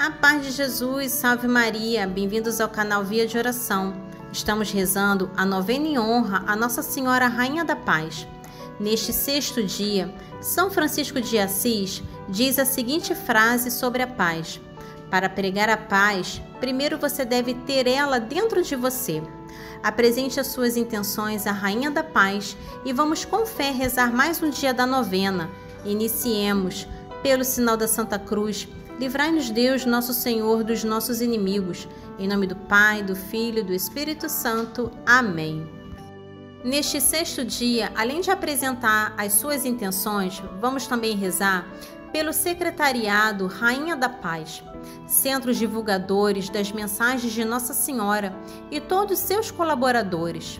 A paz de Jesus, salve Maria, bem-vindos ao canal Via de Oração. Estamos rezando a novena em honra a Nossa Senhora Rainha da Paz. Neste sexto dia, São Francisco de Assis diz a seguinte frase sobre a paz: para pregar a paz, primeiro você deve ter ela dentro de você. Apresente as suas intenções à Rainha da Paz e vamos com fé rezar mais um dia da novena. Iniciemos. Pelo sinal da Santa Cruz, livrai-nos Deus, nosso Senhor, dos nossos inimigos. Em nome do Pai, do Filho e do Espírito Santo. Amém. Neste sexto dia, além de apresentar as suas intenções, vamos também rezar pelo Secretariado Rainha da Paz, centros divulgadores das mensagens de Nossa Senhora e todos seus colaboradores.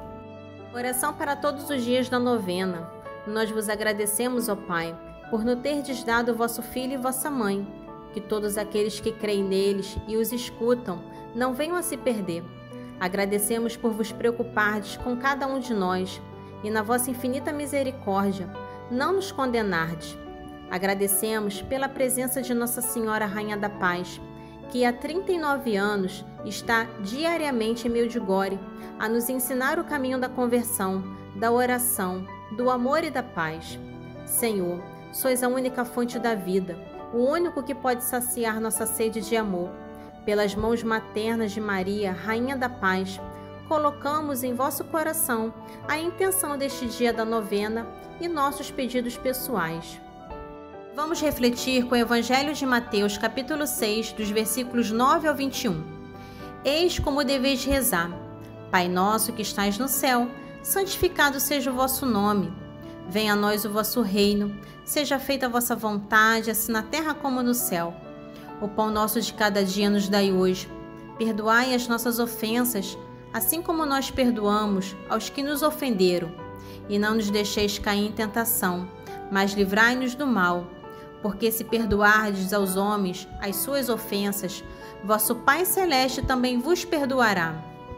Oração para todos os dias da novena. Nós vos agradecemos, ó Pai, por nos terdes dado vosso Filho e vossa Mãe, que todos aqueles que creem neles e os escutam não venham a se perder. Agradecemos por vos preocupardes com cada um de nós e na vossa infinita misericórdia não nos condenardes. Agradecemos pela presença de Nossa Senhora Rainha da Paz, que há 39 anos está diariamente em Medjugorje a nos ensinar o caminho da conversão, da oração, do amor e da paz. Senhor, sois a única fonte da vida, o único que pode saciar nossa sede de amor. Pelas mãos maternas de Maria, Rainha da Paz, colocamos em vosso coração a intenção deste dia da novena e nossos pedidos pessoais. Vamos refletir com o Evangelho de Mateus, capítulo 6, dos versículos 9 ao 21. Eis como deveis rezar: Pai nosso que estais no céu, santificado seja o vosso nome. Venha a nós o vosso reino, seja feita a vossa vontade, assim na terra como no céu. O pão nosso de cada dia nos dai hoje. Perdoai as nossas ofensas, assim como nós perdoamos aos que nos ofenderam. E não nos deixeis cair em tentação, mas livrai-nos do mal. Porque se perdoardes aos homens as suas ofensas, vosso Pai Celeste também vos perdoará.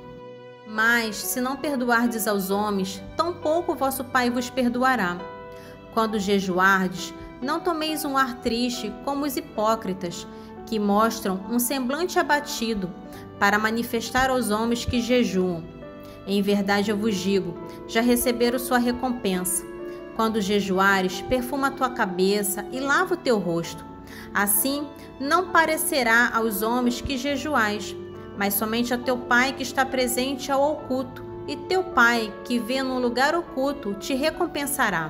Mas, se não perdoardes aos homens, tampouco vosso Pai vos perdoará. Quando jejuardes, não tomeis um ar triste como os hipócritas, que mostram um semblante abatido, para manifestar aos homens que jejuam. Em verdade eu vos digo, já receberam sua recompensa. Quando jejuares, perfuma a tua cabeça e lava o teu rosto. Assim, não parecerá aos homens que jejuais, mas somente a teu Pai que está presente ao oculto, e teu Pai que vê no lugar oculto te recompensará.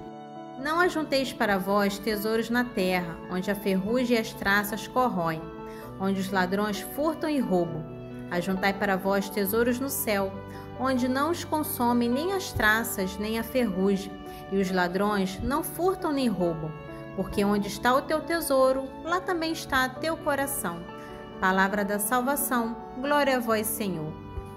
Não ajunteis para vós tesouros na terra, onde a ferrugem e as traças corroem, onde os ladrões furtam e roubam. Ajuntai para vós tesouros no céu, onde não os consomem nem as traças nem a ferrugem, e os ladrões não furtam nem roubam, porque onde está o teu tesouro, lá também está teu coração. Palavra da salvação, glória a vós, Senhor.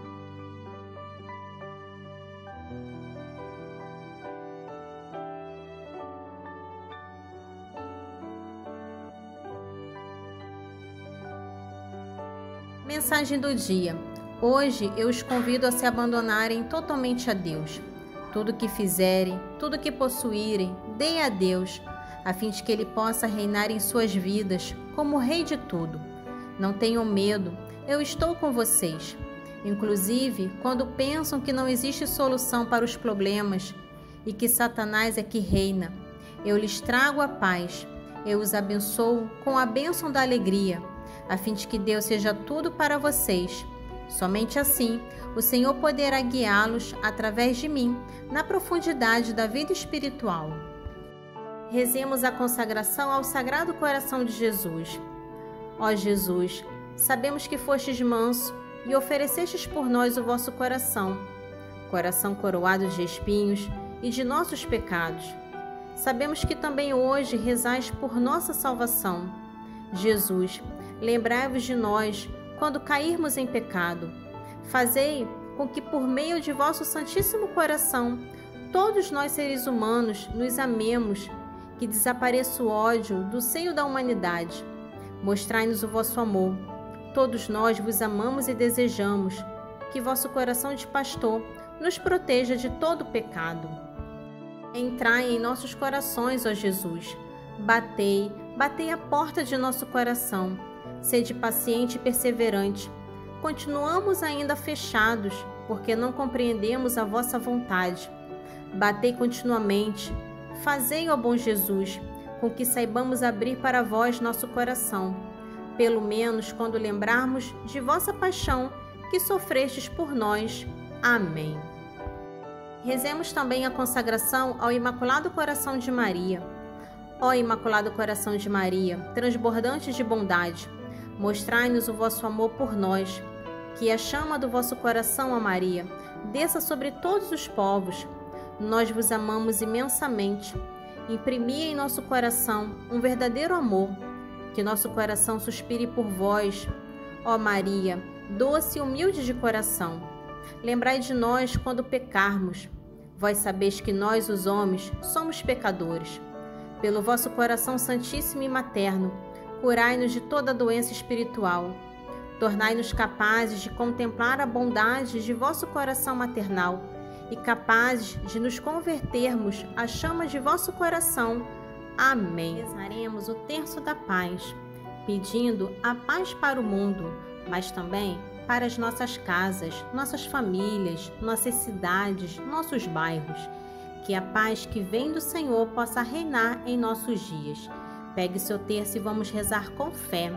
Mensagem do dia. Hoje eu os convido a se abandonarem totalmente a Deus. Tudo que fizerem, tudo que possuírem, deem a Deus, a fim de que Ele possa reinar em suas vidas como Rei de tudo. Não tenham medo, eu estou com vocês. Inclusive, quando pensam que não existe solução para os problemas e que Satanás é que reina, eu lhes trago a paz. Eu os abençoo com a bênção da alegria, a fim de que Deus seja tudo para vocês. Somente assim, o Senhor poderá guiá-los através de mim, na profundidade da vida espiritual. Rezemos a consagração ao Sagrado Coração de Jesus. Ó Jesus, sabemos que fostes manso e oferecestes por nós o vosso coração, coração coroado de espinhos e de nossos pecados. Sabemos que também hoje rezais por nossa salvação. Jesus, lembrai-vos de nós quando cairmos em pecado. Fazei com que por meio de vosso Santíssimo Coração, todos nós seres humanos nos amemos, que desapareça o ódio do seio da humanidade. Mostrai-nos o vosso amor. Todos nós vos amamos e desejamos que vosso coração de pastor nos proteja de todo pecado. Entrai em nossos corações, ó Jesus. Batei, batei a porta de nosso coração. Sede paciente e perseverante. Continuamos ainda fechados, porque não compreendemos a vossa vontade. Batei continuamente. Fazei, ó bom Jesus, com que saibamos abrir para vós nosso coração, pelo menos quando lembrarmos de vossa paixão que sofrestes por nós. Amém. Rezemos também a consagração ao Imaculado Coração de Maria. Ó Imaculado Coração de Maria, transbordante de bondade, mostrai-nos o vosso amor por nós, que a chama do vosso coração, ó Maria, desça sobre todos os povos. Nós vos amamos imensamente. Imprimi em nosso coração um verdadeiro amor, que nosso coração suspire por vós, ó Maria, doce e humilde de coração. Lembrai de nós quando pecarmos. Vós sabeis que nós, os homens, somos pecadores. Pelo vosso coração santíssimo e materno, curai-nos de toda doença espiritual. Tornai-nos capazes de contemplar a bondade de vosso coração maternal e capazes de nos convertermos à chama de vosso coração. Amém. Rezaremos o terço da paz, pedindo a paz para o mundo, mas também para as nossas casas, nossas famílias, nossas cidades, nossos bairros. Que a paz que vem do Senhor possa reinar em nossos dias. Pegue seu terço e vamos rezar com fé.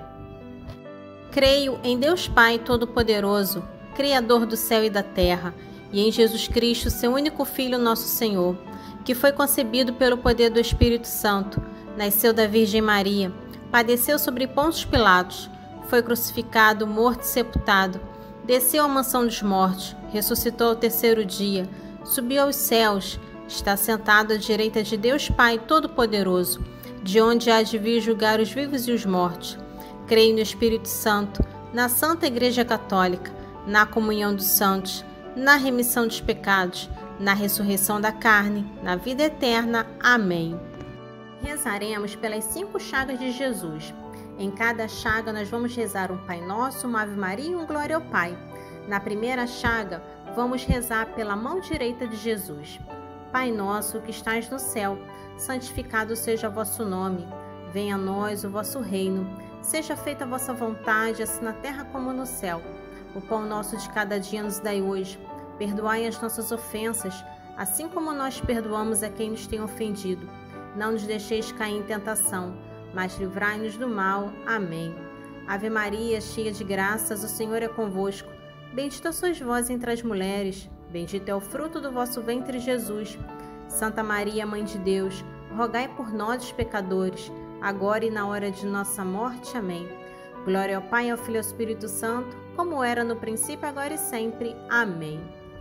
Creio em Deus Pai Todo-Poderoso, Criador do céu e da terra, e em Jesus Cristo, seu único Filho, nosso Senhor, que foi concebido pelo poder do Espírito Santo, nasceu da Virgem Maria, padeceu sobre Pôncio Pilatos, foi crucificado, morto e sepultado, desceu à mansão dos mortos, ressuscitou ao terceiro dia, subiu aos céus, está sentado à direita de Deus Pai Todo-Poderoso, de onde há de vir julgar os vivos e os mortos. Creio no Espírito Santo, na Santa Igreja Católica, na comunhão dos santos, na remissão dos pecados, na ressurreição da carne, na vida eterna. Amém. Rezaremos pelas 5 chagas de Jesus. Em cada chaga nós vamos rezar um Pai Nosso, uma Ave Maria e um Glória ao Pai. Na primeira chaga, vamos rezar pela mão direita de Jesus. Pai nosso que estais no céu, santificado seja o vosso nome. Venha a nós o vosso reino. Seja feita a vossa vontade, assim na terra como no céu. O pão nosso de cada dia nos dai hoje. Perdoai as nossas ofensas, assim como nós perdoamos a quem nos tem ofendido. Não nos deixeis cair em tentação, mas livrai-nos do mal. Amém. Ave Maria, cheia de graças, o Senhor é convosco. Bendita sois vós entre as mulheres. Bendito é o fruto do vosso ventre, Jesus. Santa Maria, Mãe de Deus, rogai por nós, os pecadores, agora e na hora de nossa morte. Amém. Glória ao Pai, ao Filho e ao Espírito Santo, como era no princípio, agora e sempre. Amém.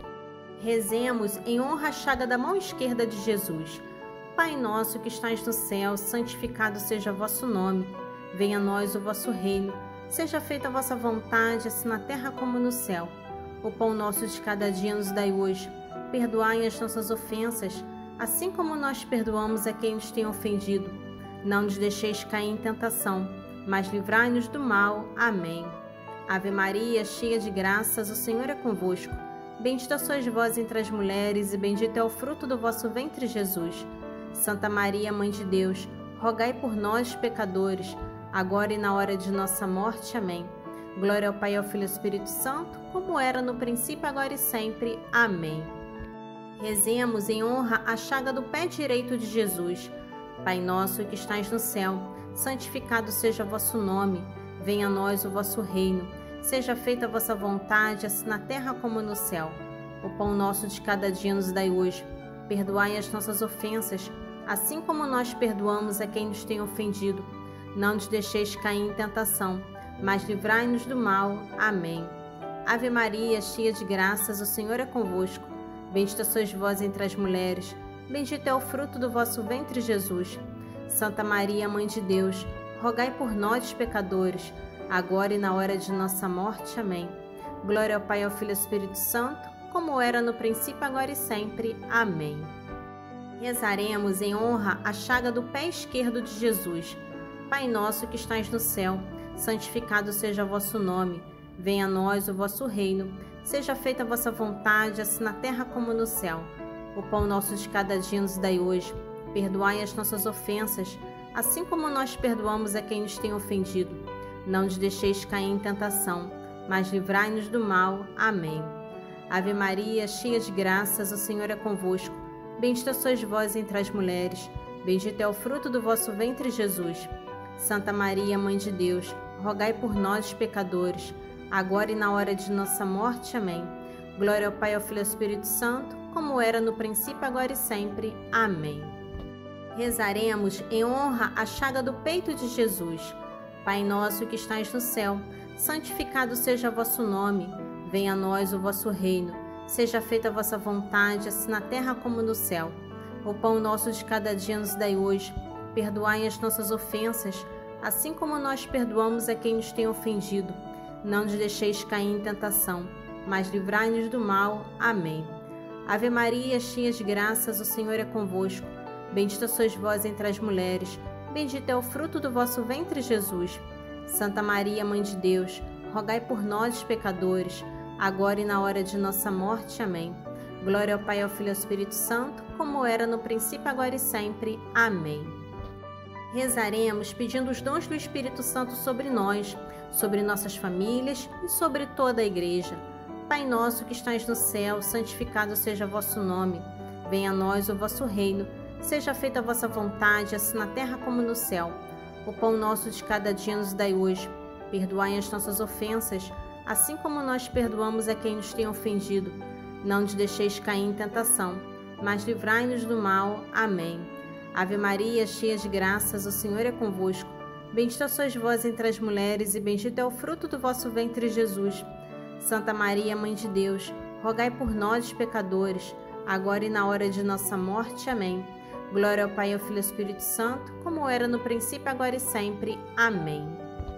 Rezemos em honra à chaga da mão esquerda de Jesus. Pai nosso que estais no céu, santificado seja o vosso nome. Venha a nós o vosso reino. Seja feita a vossa vontade, assim na terra como no céu. O pão nosso de cada dia nos dai hoje. Perdoai as nossas ofensas, assim como nós perdoamos a quem nos tem ofendido. Não nos deixeis cair em tentação, mas livrai-nos do mal. Amém. Ave Maria, cheia de graças, o Senhor é convosco. Bendita sois vós entre as mulheres, e bendito é o fruto do vosso ventre, Jesus. Santa Maria, Mãe de Deus, rogai por nós, pecadores, agora e na hora de nossa morte. Amém. Glória ao Pai, ao Filho e ao Espírito Santo, como era no princípio, agora e sempre. Amém. Rezemos em honra à chaga do pé direito de Jesus. Pai nosso que estais no céu, santificado seja o vosso nome. Venha a nós o vosso reino. Seja feita a vossa vontade, assim na terra como no céu. O pão nosso de cada dia nos dai hoje. Perdoai as nossas ofensas, assim como nós perdoamos a quem nos tem ofendido. Não nos deixeis cair em tentação, mas livrai-nos do mal. Amém. Ave Maria, cheia de graças, o Senhor é convosco. Bendita sois vós entre as mulheres. Bendito é o fruto do vosso ventre, Jesus. Santa Maria, Mãe de Deus, rogai por nós, pecadores, agora e na hora de nossa morte. Amém. Glória ao Pai, ao Filho e ao Espírito Santo, como era no princípio, agora e sempre. Amém. Rezaremos em honra à chaga do pé esquerdo de Jesus. Pai nosso que estais no céu, santificado seja o vosso nome. Venha a nós o vosso reino. Seja feita a vossa vontade, assim na terra como no céu. O pão nosso de cada dia nos dai hoje. Perdoai as nossas ofensas, assim como nós perdoamos a quem nos tem ofendido. Não nos deixeis cair em tentação, mas livrai-nos do mal. Amém. Ave Maria, cheia de graças, o Senhor é convosco. Bendita sois vós entre as mulheres, bendito é o fruto do vosso ventre, Jesus. Santa Maria, Mãe de Deus, rogai por nós, pecadores, agora e na hora de nossa morte. Amém. Glória ao Pai, ao Filho e ao Espírito Santo, como era no princípio, agora e sempre. Amém. Rezaremos em honra à chaga do peito de Jesus. Pai nosso que estais no céu, santificado seja o vosso nome. Venha a nós o vosso reino. Seja feita a vossa vontade, assim na terra como no céu. O pão nosso de cada dia nos dai hoje. Perdoai as nossas ofensas, assim como nós perdoamos a quem nos tem ofendido. Não nos deixeis cair em tentação, mas livrai-nos do mal. Amém. Ave Maria, cheia de graças, o Senhor é convosco. Bendita sois vós entre as mulheres, bendito é o fruto do vosso ventre, Jesus. Santa Maria, Mãe de Deus, rogai por nós, pecadores, agora e na hora de nossa morte. Amém. Glória ao Pai, ao Filho e ao Espírito Santo, como era no princípio, agora e sempre. Amém. Rezaremos pedindo os dons do Espírito Santo sobre nós, sobre nossas famílias e sobre toda a Igreja. Pai nosso que estais no céu, santificado seja o vosso nome. Venha a nós o vosso reino. Seja feita a vossa vontade, assim na terra como no céu. O pão nosso de cada dia nos dai hoje. Perdoai as nossas ofensas, assim como nós perdoamos a quem nos tem ofendido. Não nos deixeis cair em tentação, mas livrai-nos do mal. Amém. Ave Maria, cheia de graças, o Senhor é convosco. Bendita sois vós entre as mulheres, e bendito é o fruto do vosso ventre, Jesus. Santa Maria, Mãe de Deus, rogai por nós, pecadores, agora e na hora de nossa morte. Amém. Glória ao Pai, ao Filho e ao Espírito Santo, como era no princípio, agora e sempre. Amém.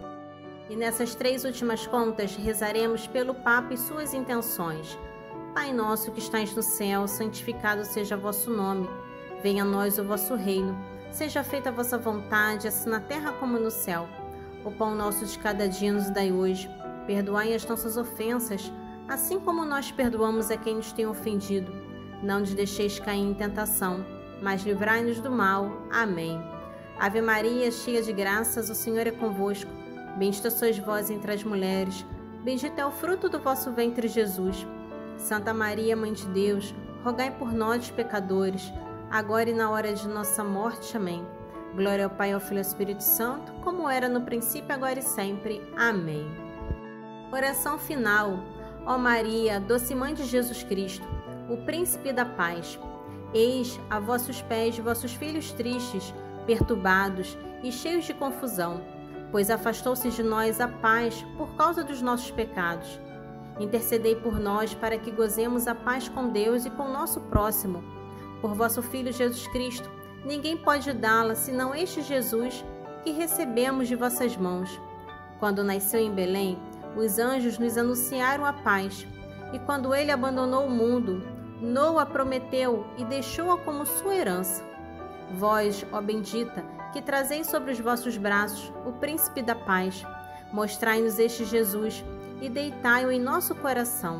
E nessas 3 últimas contas, rezaremos pelo Papa e suas intenções. Pai nosso que estais no céu, santificado seja o vosso nome. Venha a nós o vosso reino. Seja feita a vossa vontade, assim na terra como no céu. O pão nosso de cada dia nos dai hoje. Perdoai as nossas ofensas, assim como nós perdoamos a quem nos tem ofendido. Não nos deixeis cair em tentação, mas livrai-nos do mal. Amém. Ave Maria, cheia de graças, o Senhor é convosco. Bendita sois vós entre as mulheres, bendito é o fruto do vosso ventre, Jesus. Santa Maria, Mãe de Deus, rogai por nós, pecadores, agora e na hora de nossa morte. Amém. Glória ao Pai, ao Filho e ao Espírito Santo, como era no princípio, agora e sempre. Amém. Oração final. Ó Maria, doce Mãe de Jesus Cristo, o Príncipe da Paz, eis a vossos pés vossos filhos tristes, perturbados e cheios de confusão, pois afastou-se de nós a paz por causa dos nossos pecados. Intercedei por nós para que gozemos a paz com Deus e com o nosso próximo. Por vosso Filho Jesus Cristo, ninguém pode dá-la senão este Jesus que recebemos de vossas mãos. Quando nasceu em Belém, os anjos nos anunciaram a paz, e quando ele abandonou o mundo, Noa prometeu e deixou-a como sua herança. Vós, ó bendita, que trazeis sobre os vossos braços o Príncipe da Paz, mostrai-nos este Jesus e deitai-o em nosso coração.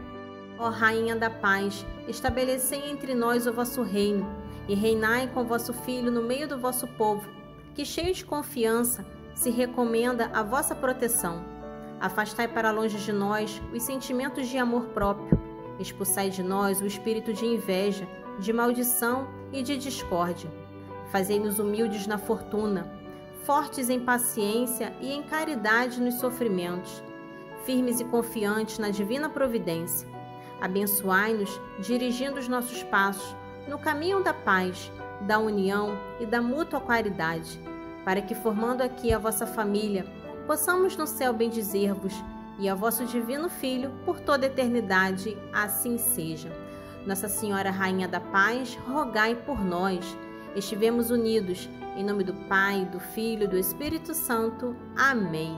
Ó Rainha da Paz, estabelecei entre nós o vosso reino e reinai com vosso Filho no meio do vosso povo, que cheio de confiança se recomenda à vossa proteção. Afastai para longe de nós os sentimentos de amor próprio, expulsai de nós o espírito de inveja, de maldição e de discórdia. Fazei-nos humildes na fortuna, fortes em paciência e em caridade nos sofrimentos, firmes e confiantes na divina providência. Abençoai-nos, dirigindo os nossos passos no caminho da paz, da união e da mútua caridade, para que, formando aqui a vossa família, possamos no céu bendizer-vos e ao vosso divino Filho por toda a eternidade. Assim seja. Nossa Senhora Rainha da Paz, rogai por nós. Estivemos unidos, em nome do Pai, do Filho e do Espírito Santo. Amém.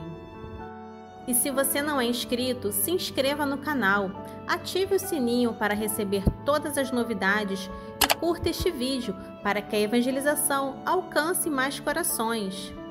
E se você não é inscrito, se inscreva no canal, ative o sininho para receber todas as novidades e curta este vídeo para que a evangelização alcance mais corações.